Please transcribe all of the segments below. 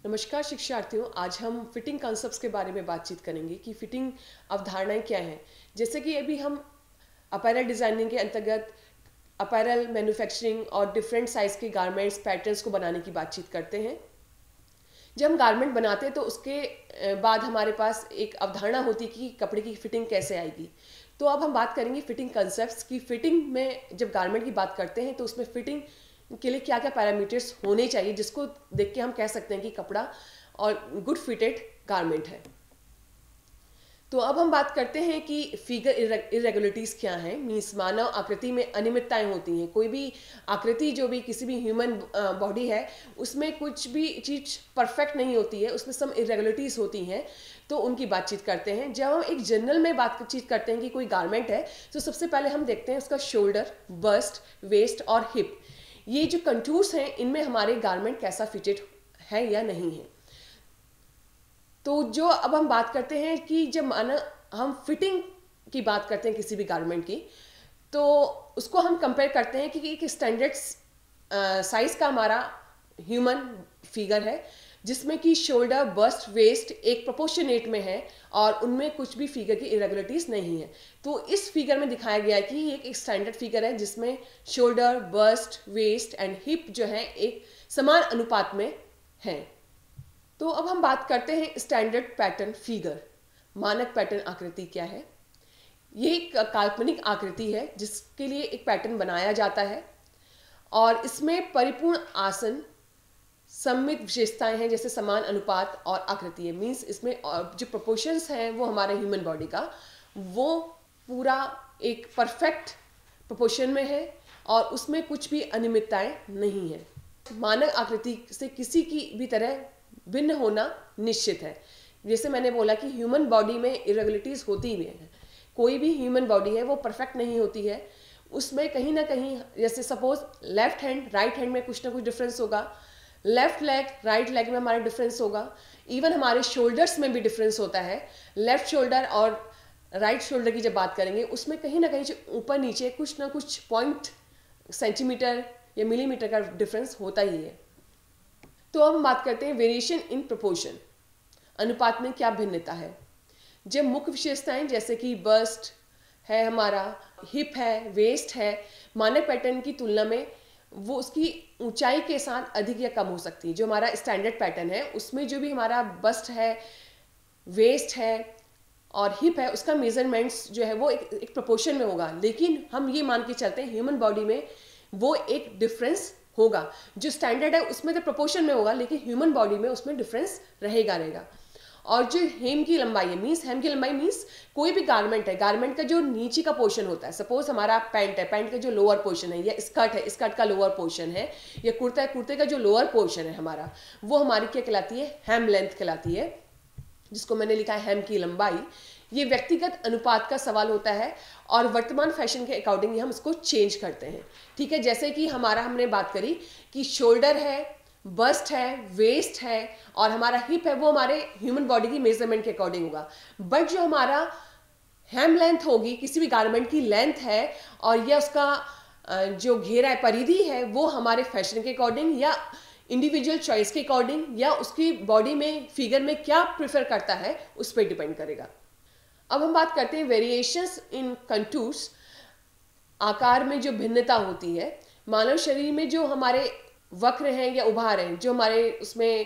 नमस्कार शिक्षार्थियों, आज हम फिटिंग कॉन्सेप्ट्स के बारे में बातचीत करेंगे कि फिटिंग अवधारणाएं क्या हैं। जैसे कि अभी हम अपैरल डिज़ाइनिंग के अंतर्गत अपैरल मैन्युफैक्चरिंग और डिफरेंट साइज़ के गारमेंट्स पैटर्न्स को बनाने की बातचीत करते हैं। जब हम गारमेंट बनाते हैं तो उसके बाद हमारे पास एक अवधारणा होती है कि कपड़े की फिटिंग कैसे आएगी। तो अब हम बात करेंगे फिटिंग कॉन्सेप्ट्स की। फिटिंग में जब गारमेंट की बात करते हैं तो उसमें फिटिंग के लिए क्या क्या पैरामीटर्स होने चाहिए, जिसको देख के हम कह सकते हैं कि कपड़ा और गुड फिटेड गारमेंट है। तो अब हम बात करते हैं कि फिगर इरेगुलरिटीज़ क्या हैं। मीन्स मानव आकृति में अनियमितताएं होती हैं। कोई भी आकृति जो भी किसी भी ह्यूमन बॉडी है उसमें कुछ भी चीज़ परफेक्ट नहीं होती है, उसमें सम इरेगुलरिटीज़ होती हैं। तो उनकी बातचीत करते हैं। जब हम एक जनरल में बातचीत करते हैं कि कोई गारमेंट है तो सबसे पहले हम देखते हैं उसका शोल्डर, बस्ट, वेस्ट और हिप। ये जो कंटूर्स हैं इनमें हमारे गारमेंट कैसा फिटेड है या नहीं है। तो जो अब हम बात करते हैं कि जब माना हम फिटिंग की बात करते हैं किसी भी गारमेंट की, तो उसको हम कंपेयर करते हैं कि एक स्टैंडर्ड साइज का हमारा ह्यूमन फिगर है जिसमें कि शोल्डर, बस्ट, वेस्ट एक प्रोपोर्शनेट में है और उनमें कुछ भी फिगर की इरेगुलरिटीज नहीं है। तो इस फिगर में दिखाया गया है कि ये एक स्टैंडर्ड फिगर है जिसमें shoulder, bust, waist and hip जो है एक समान अनुपात में है। तो अब हम बात करते हैं स्टैंडर्ड पैटर्न फिगर। मानक पैटर्न आकृति क्या है? ये एक काल्पनिक आकृति है जिसके लिए एक पैटर्न बनाया जाता है और इसमें परिपूर्ण आसन, सममित विशेषताएं हैं जैसे समान अनुपात और आकृति है। मीन्स इसमें जो प्रोपोर्शंस हैं वो हमारे ह्यूमन बॉडी का वो पूरा एक परफेक्ट प्रोपोर्शन में है और उसमें कुछ भी अनियमितताएं नहीं है। मानक आकृति से किसी की भी तरह भिन्न होना निश्चित है। जैसे मैंने बोला कि ह्यूमन बॉडी में इरेगुलरिटीज होती भी हैं। कोई भी ह्यूमन बॉडी है वो परफेक्ट नहीं होती है, उसमें कहीं ना कहीं जैसे suppose left hand right hand में कुछ ना कुछ डिफरेंस होगा, लेफ्ट लेग राइट लेग में हमारा डिफरेंस होगा, इवन हमारे शोल्डर्स में भी डिफरेंस होता है। लेफ्ट शोल्डर और राइट शोल्डर की जब बात करेंगे उसमें कहीं ना कहीं ऊपर नीचे कुछ ना कुछ पॉइंट सेंटीमीटर या मिलीमीटर का डिफरेंस होता ही है। तो अब हम बात करते हैं वेरिएशन इन प्रोपोर्शन, अनुपात में क्या भिन्नता है। जब मुख्य विशेषताएं जैसे कि बस्ट है हमारा, हिप है, वेस्ट है, मानक पैटर्न की तुलना में वो उसकी ऊंचाई के साथ अधिक या कम हो सकती है। जो हमारा स्टैंडर्ड पैटर्न है उसमें जो भी हमारा बस्ट है, वेस्ट है और हिप है उसका मेजरमेंट्स जो है वो एक प्रोपोर्शन में होगा। लेकिन हम ये मान के चलते हैं ह्यूमन बॉडी में वो एक डिफरेंस होगा। जो स्टैंडर्ड है उसमें तो प्रोपोर्शन में होगा लेकिन ह्यूमन बॉडी में उसमें डिफरेंस रहेगा। और जो हेम की लंबाई है, मीन्स हेम की लंबाई मीन्स कोई भी गारमेंट है, गारमेंट का जो नीचे का पोर्शन होता है, सपोज हमारा पैंट है, पैंट का जो लोअर पोर्शन है, या स्कर्ट है, स्कर्ट का लोअर पोर्शन है, या कुर्ता है, कुर्ते का जो लोअर पोर्शन है हमारा, वो हमारी क्या कहलाती है? हेम लेंथ कहलाती है, जिसको मैंने लिखा है हेम की लंबाई। ये व्यक्तिगत अनुपात का सवाल होता है और वर्तमान फैशन के अकॉर्डिंग हम इसको चेंज करते हैं। ठीक है, जैसे कि हमने बात करी कि शोल्डर है, बस्ट है, वेस्ट है और हमारा हिप है, वो हमारे ह्यूमन बॉडी की मेजरमेंट के अकॉर्डिंग होगा। बट जो हमारा हेम लेंथ होगी, किसी भी गारमेंट की लेंथ है और यह उसका जो घेरा है, परिधि है, वो हमारे फैशन के अकॉर्डिंग या इंडिविजुअल चॉइस के अकॉर्डिंग या उसकी बॉडी में फिगर में क्या प्रेफर करता है उस पर डिपेंड करेगा। अब हम बात करते हैं वेरिएशंस इन कंटूर्स, आकार में जो भिन्नता होती है। मानव शरीर में जो हमारे वक्र हैं या उभार हैं, जो हमारे उसमें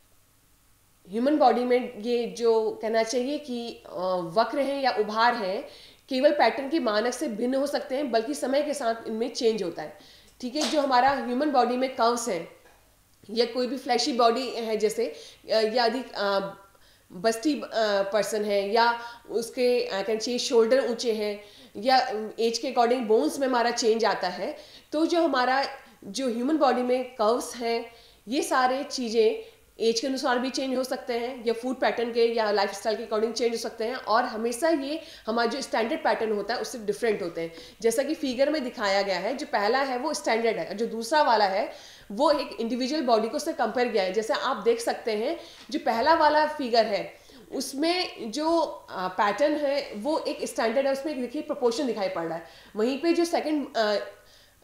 ह्यूमन बॉडी में ये जो कहना चाहिए कि वक्र हैं या उभार हैं, केवल पैटर्न के मानक से भिन्न हो सकते हैं बल्कि समय के साथ इनमें चेंज होता है। ठीक है, जो हमारा ह्यूमन बॉडी में कर्व्स हैं या कोई भी फ्लैशी बॉडी है जैसे, या अधिक बस्टी पर्सन है या उसके कहना चाहिए शोल्डर ऊंचे हैं या एज के अकॉर्डिंग बोन्स में हमारा चेंज आता है। तो जो हमारा जो ह्यूमन बॉडी में कर्व्स हैं ये सारे चीज़ें एज के अनुसार भी चेंज हो सकते हैं या फूड पैटर्न के या लाइफस्टाइल के अकॉर्डिंग चेंज हो सकते हैं और हमेशा ये हमारा जो स्टैंडर्ड पैटर्न होता है उससे डिफरेंट होते हैं। जैसा कि फिगर में दिखाया गया है, जो पहला है वो स्टैंडर्ड है और जो दूसरा वाला है वो एक इंडिविजुअल बॉडी को उससे कंपेयर किया है। जैसे आप देख सकते हैं जो पहला वाला फिगर है उसमें जो पैटर्न है वो एक स्टैंडर्ड है, उसमें देखिए प्रोपोर्शन दिखाई पड़ रहा है। वहीं पे जो सेकंड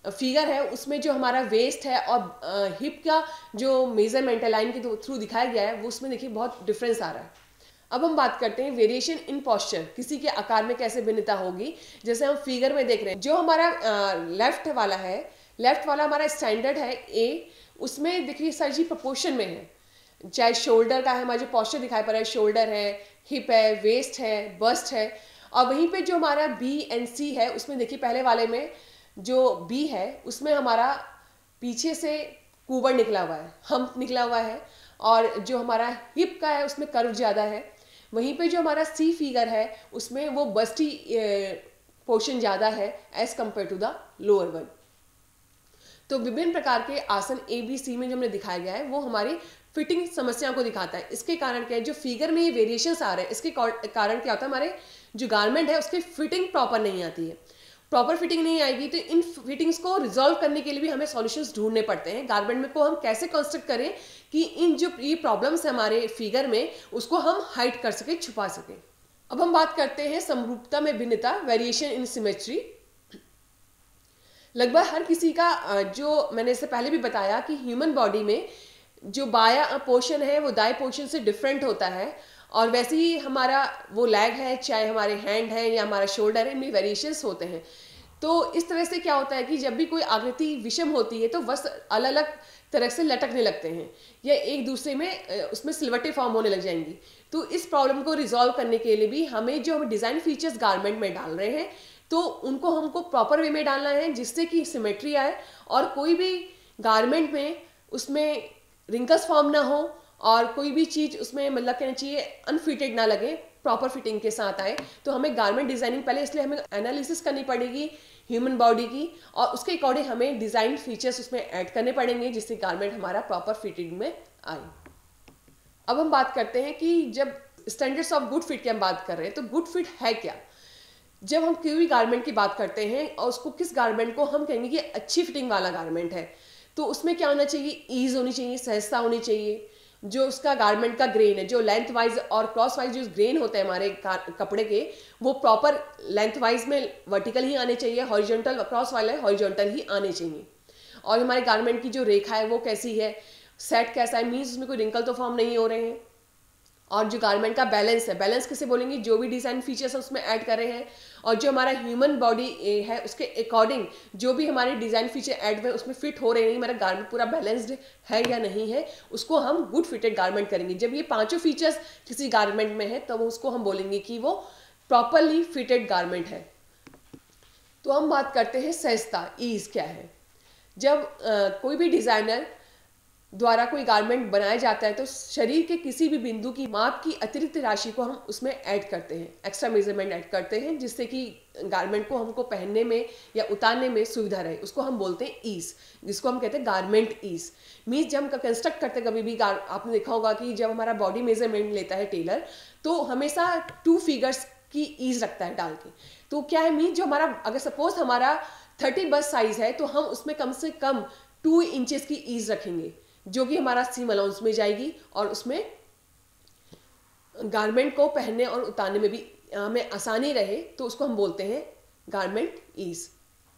फिगर है उसमें जो हमारा वेस्ट है और हिप का जो मेजरमेंट है लाइन के थ्रू दिखाया गया है वो उसमें देखिए बहुत डिफरेंस आ रहा है। अब हम बात करते हैं वेरिएशन इन पोस्चर, किसी के आकार में कैसे भिन्नता होगी। जैसे हम फिगर में देख रहे हैं, जो हमारा लेफ्ट वाला है, लेफ्ट वाला हमारा स्टैंडर्ड है ए, उसमें देखिए सारी चीज प्रपोर्शन में है, चाहे शोल्डर का है, हमारा जो पोस्चर दिखाई पड़ रहा है, शोल्डर है, हिप है, वेस्ट है, बस्ट है। और वहीं पे जो हमारा बी एंड सी है उसमें देखिए पहले वाले में जो बी है उसमें हमारा पीछे से कूबड़ निकला हुआ है, हम्प निकला हुआ है, और जो हमारा हिप का है उसमें कर्व ज़्यादा है। वहीं पे जो हमारा सी फिगर है उसमें वो बस्टी पोर्शन ज़्यादा है as compare to the lower one. तो विभिन्न प्रकार के आसन ए बी सी में जो हमने दिखाया गया है वो हमारी फिटिंग समस्याओं को दिखाता है। इसके कारण क्या है, जो फिगर में ये वेरिएशंस आ रहे हैं इसके कारण क्या होता है, हमारे जो गारमेंट है उसकी फिटिंग प्रॉपर नहीं आती है। प्रॉपर फिटिंग नहीं आएगी तो इन फिटिंग्स को रिजॉल्व करने के लिए भी हमें सॉल्यूशंस ढूंढने पड़ते हैं। गारमेंट में को हम कैसे कंस्ट्रक्ट करें कि इन जो ये प्रॉब्लम्स है हमारे फिगर में उसको हम हाइड कर सके, छुपा सके। अब हम बात करते हैं समरूपता में भिन्नता, वेरिएशन इन सिमेट्री। लगभग हर किसी का जो मैंने इससे पहले भी बताया कि ह्यूमन बॉडी में जो बाया पोर्शन है वो दाएं पोर्शन से डिफरेंट होता है, और वैसे ही हमारा वो लेग है, चाहे हमारे हैंड है या हमारा शोल्डर है, इनमें वेरिएशंस होते हैं। तो इस तरह से क्या होता है कि जब भी कोई आकृति विषम होती है तो वस्त्र अलग अलग तरह से लटकने लगते हैं या एक दूसरे में उसमें सिलवटें फॉर्म होने लग जाएंगी। तो इस प्रॉब्लम को रिजॉल्व करने के लिए भी हमें जो हम डिज़ाइन फीचर्स गारमेंट में डाल रहे हैं तो उनको हमको प्रॉपर वे में डालना है जिससे कि सिमेट्री आए और कोई भी गारमेंट में उसमें रिंकल्स फॉर्म ना हो और कोई भी चीज़ उसमें मतलब कहना चाहिए अनफिटेड ना लगे, प्रॉपर फिटिंग के साथ आए। तो हमें गारमेंट डिजाइनिंग पहले इसलिए हमें एनालिसिस करनी पड़ेगी ह्यूमन बॉडी की, और उसके अकॉर्डिंग हमें डिजाइन फीचर्स उसमें ऐड करने पड़ेंगे जिससे गारमेंट हमारा प्रॉपर फिटिंग में आए। अब हम बात करते हैं कि जब स्टैंडर्ड्स ऑफ गुड फिट की हम बात कर रहे हैं तो गुड फिट है क्या। जब हम कोई भी गारमेंट की बात करते हैं और उसको किस गारमेंट को हम कहेंगे कि अच्छी फिटिंग वाला गारमेंट है, तो उसमें क्या होना चाहिए, ईज होनी चाहिए, सहजता होनी चाहिए। जो उसका गारमेंट का ग्रेन है, जो लेंथ वाइज और क्रॉस वाइज जो ग्रेन होते हैं हमारे कपड़े के, वो प्रॉपर लेंथ वाइज में वर्टिकल ही आने चाहिए, हॉरिजॉन्टल क्रॉस वाले हॉरिजॉन्टल ही आने चाहिए। और हमारे गारमेंट की जो रेखा है वो कैसी है, सेट कैसा है, मीन्स उसमें कोई रिंकल तो फॉर्म नहीं हो रहे हैं। और जो गारमेंट का बैलेंस है, बैलेंस किसे बोलेंगे, जो भी डिजाइन फीचर्स है उसमें ऐड कर रहे हैं, और जो हमारा ह्यूमन बॉडी है उसके अकॉर्डिंग जो भी हमारे डिजाइन फीचर ऐड हुए उसमें फिट हो रहे हैं, हमारा गारमेंट पूरा बैलेंस्ड है या नहीं है, उसको हम गुड फिटेड गारमेंट करेंगे। जब ये पांचों फीचर्स किसी गारमेंट में है तब उसको हम बोलेंगे कि वो प्रॉपरली फिटेड गारमेंट है। तो हम बात करते हैं सहजता, ईज क्या है। जब कोई भी डिजाइनर द्वारा कोई गारमेंट बनाया जाता है तो शरीर के किसी भी बिंदु की माप की अतिरिक्त राशि को हम उसमें ऐड करते हैं, एक्स्ट्रा मेजरमेंट ऐड करते हैं जिससे कि गारमेंट को हमको पहनने में या उतारने में सुविधा रहे। उसको हम बोलते हैं ईज, जिसको हम कहते हैं गारमेंट ईज। मीन्स जब हम कंस्ट्रक्ट करते कभी भी आपने देखा होगा कि जब हमारा बॉडी मेजरमेंट लेता है टेलर तो हमेशा 2 फिगर्स की ईज रखता है डाल के। तो क्या है, मीन्स जो हमारा अगर सपोज हमारा 30 बस साइज है तो हम उसमें कम से कम 2 इंचेस की ईज रखेंगे जो कि हमारा सीम अलाउंस में जाएगी और उसमें गारमेंट को पहनने और उतारने में भी हमें आसानी रहे, तो उसको हम बोलते हैं गारमेंट ईज।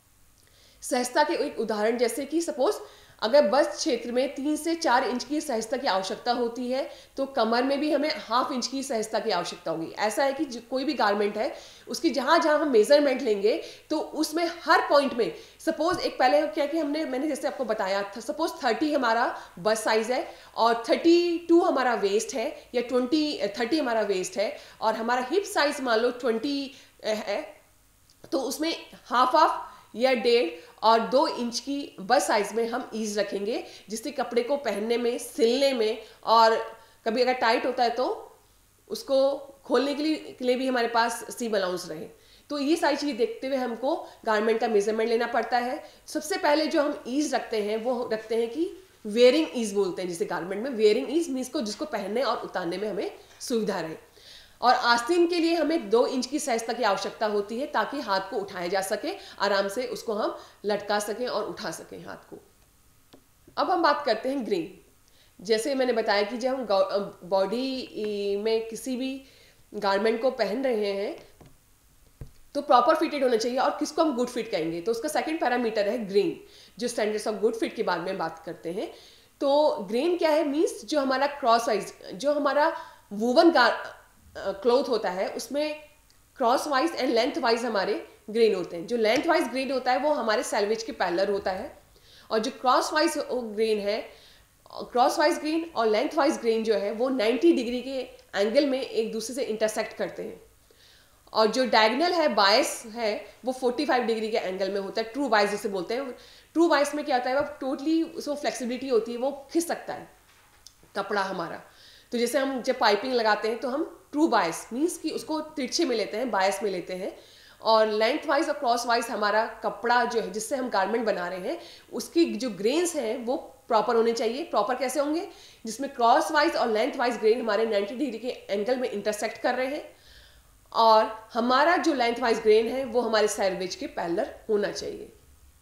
सहजता के एक उदाहरण जैसे कि सपोज अगर बस्ट क्षेत्र में 3 से 4 इंच की सहजता की आवश्यकता होती है तो कमर में भी हमें 1/2 इंच की सहजता की आवश्यकता होगी। ऐसा है कि कोई भी गारमेंट है उसकी जहां जहां हम मेजरमेंट लेंगे तो उसमें हर पॉइंट में सपोज एक पहले क्या कि मैंने जैसे आपको बताया था, सपोज 30 हमारा बस्ट साइज है और 32 हमारा वेस्ट है या 30 हमारा वेस्ट है और हमारा हिप साइज मान लो 20 है, तो उसमें हाफ या 1.5 और 2 इंच की बस साइज में हम ईज रखेंगे जिससे कपड़े को पहनने में, सिलने में, और कभी अगर टाइट होता है तो उसको खोलने के लिए भी हमारे पास सीम अलाउंस रहे। तो ये सारी चीज़ देखते हुए हमको गारमेंट का मेजरमेंट लेना पड़ता है। सबसे पहले जो हम ईज रखते हैं वो रखते हैं कि वेयरिंग ईज बोलते हैं, जिसे गारमेंट में वेयरिंग ईज मीन्स को जिसको पहनने और उतारने में हमें सुविधा रहे। और आस्तीन के लिए हमें 2 इंच की सहजता की आवश्यकता होती है ताकि हाथ को उठाया जा सके, आराम से उसको हम लटका सकें और उठा सकें हाथ को। अब हम बात करते हैं ग्रेन। जैसे मैंने बताया कि जब हम बॉडी में किसी भी गारमेंट को पहन रहे हैं तो प्रॉपर फिटेड होना चाहिए। और किसको हम गुड फिट कहेंगे, तो उसका सेकंड पैरामीटर है ग्रेन, जो स्टैंडर्ड्स ऑफ गुड फिट के बारे में बात करते हैं। तो ग्रेन क्या है, मीन्स जो हमारा क्रॉस वाइज, जो हमारा वूवन क्लॉथ होता है उसमें crosswise and lengthwise हमारे ग्रेन होते हैं। जो लेंथ वाइज ग्रेन होता है वो हमारे सैल्वेज के पैरेलल होता है, और जो क्रॉस वाइज ग्रेन है, क्रॉस वाइज ग्रेन और लेंथ वाइज ग्रेन जो है वो 90 डिग्री के एंगल में एक दूसरे से इंटरसेक्ट करते हैं। और जो डायगोनल है, बायस है, वो 45 डिग्री के एंगल में होता है, ट्रू बायस जिसे बोलते हैं। ट्रू बायस में क्या होता है, वो टोटली उसमें फ्लेक्सिबिलिटी होती है, वो खिंच सकता है कपड़ा हमारा। तो जैसे हम जब पाइपिंग लगाते हैं तो हम ट्रू बायस मीन्स कि उसको तिरछे में लेते हैं, बायस में लेते हैं। और लेंथ वाइज और क्रॉस वाइज हमारा कपड़ा जो है जिससे हम गारमेंट बना रहे हैं उसकी जो ग्रेन्स हैं वो प्रॉपर होने चाहिए। प्रॉपर कैसे होंगे, जिसमें क्रॉस वाइज और लेंथ वाइज ग्रेन हमारे 90 डिग्री के एंगल में इंटरसेक्ट कर रहे हैं, और हमारा जो लेंथ वाइज ग्रेन है वो हमारे सैल्वेज के पैरेलल होना चाहिए।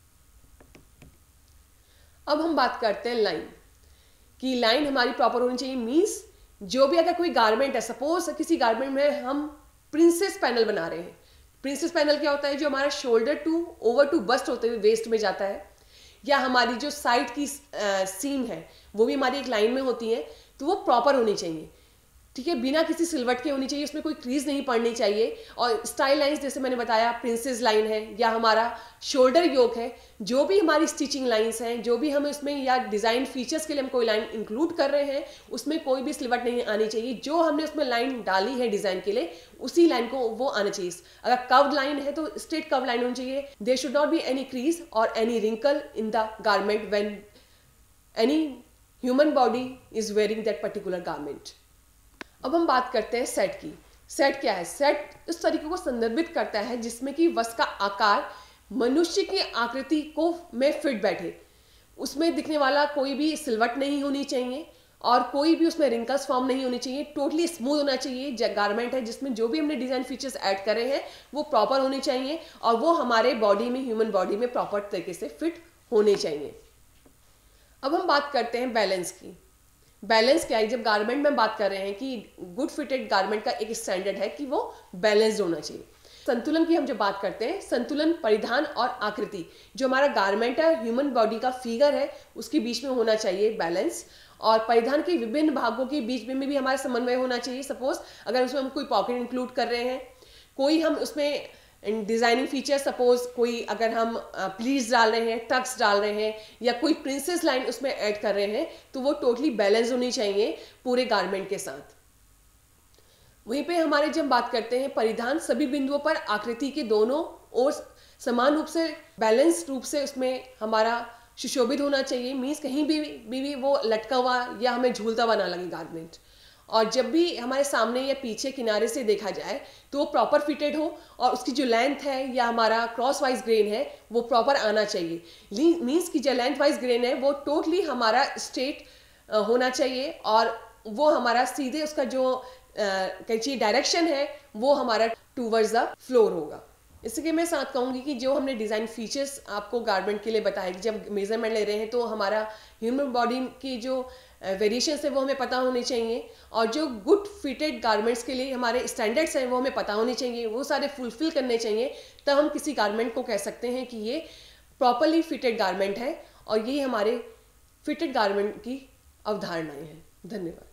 अब हम बात करते हैं लाइन, कि लाइन हमारी प्रॉपर होनी चाहिए। मीन्स जो भी अगर कोई गारमेंट है, सपोज किसी गारमेंट में हम प्रिंसेस पैनल बना रहे हैं। प्रिंसेस पैनल क्या होता है, जो हमारा shoulder to over to bust होते हुए वेस्ट में जाता है, या हमारी जो साइड की सीम है वो भी हमारी एक लाइन में होती है, तो वो प्रॉपर होनी चाहिए। ठीक है, बिना किसी सिलवट के होनी चाहिए, उसमें कोई क्रीज नहीं पड़नी चाहिए। और स्टाइल लाइंस जैसे मैंने बताया, प्रिंसेस लाइन है या हमारा शोल्डर योक है, जो भी हमारी स्टिचिंग लाइंस हैं, जो भी हमें उसमें या डिज़ाइन फीचर्स के लिए हम कोई लाइन इंक्लूड कर रहे हैं, उसमें कोई भी सिलवट नहीं आनी चाहिए। जो हमने उसमें लाइन डाली है डिज़ाइन के लिए, उसी लाइन को वो आना चाहिए। अगर कर्व्ड लाइन है तो स्ट्रेट कर्व लाइन होनी चाहिए। There should not be any crease और any wrinkle in the garment when any human body is wearing that particular garment. अब हम बात करते हैं सेट की। सेट क्या है, सेट उस तरीके को संदर्भित करता है जिसमें कि वस्त्र का आकार मनुष्य की आकृति को में फिट बैठे। उसमें दिखने वाला कोई भी सिलवट नहीं होनी चाहिए और कोई भी उसमें रिंकल्स फॉर्म नहीं होनी चाहिए। टोटली स्मूथ होना चाहिए गारमेंट है, जिसमें जो भी हमने डिजाइन फीचर्स ऐड करे हैं वो प्रॉपर होने चाहिए और वो हमारे बॉडी में, ह्यूमन बॉडी में प्रॉपर तरीके से फिट होने चाहिए। अब हम बात करते हैं बैलेंस की। बैलेंस क्या है, जब गारमेंट में बात कर रहे हैं कि गुड फिटेड गारमेंट का एक स्टैंडर्ड है कि वो बैलेंस्ड होना चाहिए। संतुलन की हम जब बात करते हैं, संतुलन परिधान और आकृति, जो हमारा गारमेंट है, ह्यूमन बॉडी का फिगर है, उसके बीच में होना चाहिए बैलेंस। और परिधान के विभिन्न भागों के बीच में भी हमारा समन्वय होना चाहिए। सपोज अगर उसमें हम कोई पॉकेट इंक्लूड कर रहे हैं, कोई हम उसमें डिजाइनिंग फीचर, सपोज कोई अगर हम प्लीट्स डाल रहे हैं, टक्स डाल रहे हैं, या कोई प्रिंसेस लाइन उसमें ऐड कर रहे हैं, तो वो टोटली बैलेंस होनी चाहिए पूरे गारमेंट के साथ। वहीं पे हमारे जब बात करते हैं परिधान, सभी बिंदुओं पर आकृति के दोनों ओर समान रूप से बैलेंस रूप से उसमें हमारा सुशोभित होना चाहिए। मीन्स कहीं भी वो लटका हुआ या हमें झूलता हुआ ना लगे गारमेंट। और जब भी हमारे सामने या पीछे किनारे से देखा जाए तो वो प्रॉपर फिटेड हो और उसकी जो लेंथ है या हमारा क्रॉस वाइज ग्रेन है वो प्रॉपर आना चाहिए। मीन्स की जो लेंथ वाइज ग्रेन है वो टोटली हमारा स्ट्रेट होना चाहिए और वो हमारा सीधे उसका जो कैची डायरेक्शन है वो हमारा टूवर्ड्स द फ्लोर होगा। इसके मैं साथ कहूँगी कि जो हमने डिज़ाइन फीचर्स आपको गारमेंट के लिए बताए, जब मेजरमेंट ले रहे हैं तो हमारा ह्यूमन बॉडी की जो वेरिएशंस है वो हमें पता होने चाहिए, और जो गुड फिटेड गारमेंट्स के लिए हमारे स्टैंडर्ड्स हैं वो हमें पता होने चाहिए, वो सारे फुलफिल करने चाहिए। तब हम किसी गारमेंट को कह सकते हैं कि ये प्रॉपरली फिटेड गारमेंट है, और ये हमारे फिटेड गारमेंट की अवधारणाएं हैं। धन्यवाद।